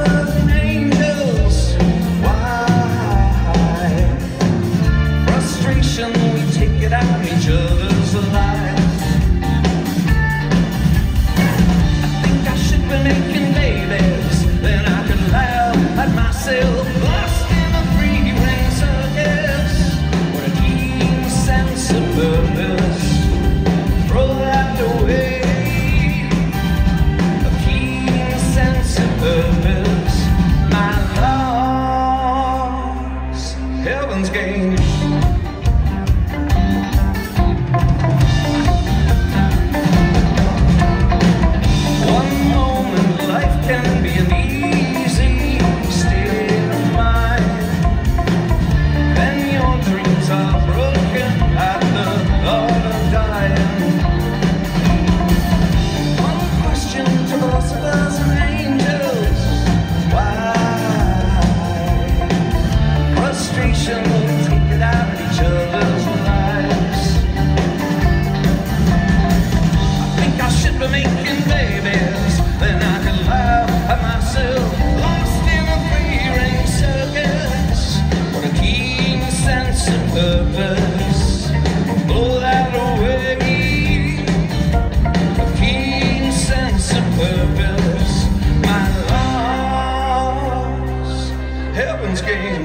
philosophers and angels. Why? Frustration, we take it out of each other's lives. I think I should be making babies, then I could laugh at myself. Lost in a free ring circus, with a keen sense of purpose. Throw that away. A keen sense of purpose. My loss, heaven's gain. One moment life can be an easy state of mind. Then your dreams are broken at the thought of dying. One question to philosophers and angels. Why? Frustration will take it out of each other's lives. I think I should be making babies, then I can laugh at myself. Lost in a free ring circus, with a keen sense of purpose. Blow that away. A keen sense of purpose. My loss, heaven's gain.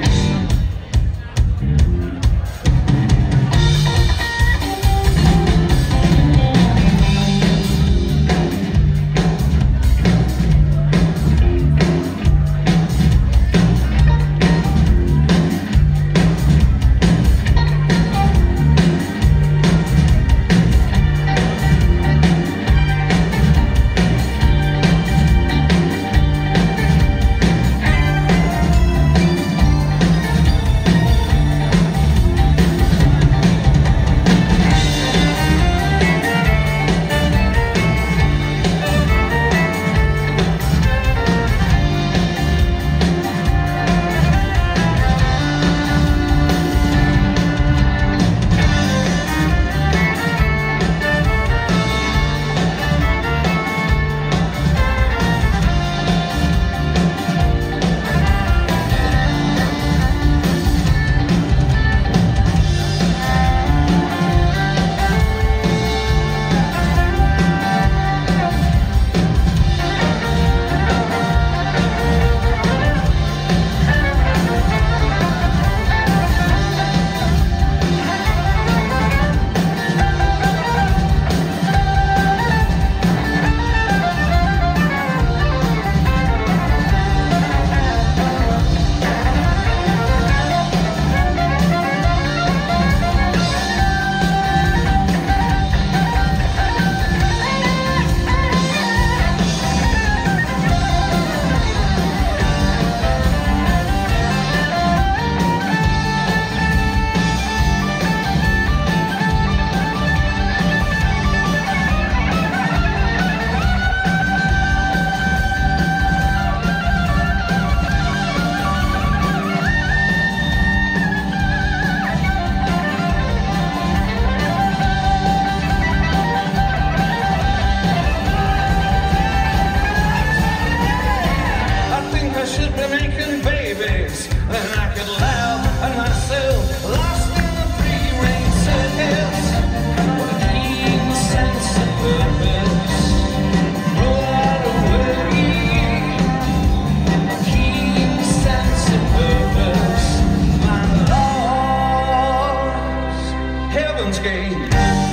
Heaven's gate.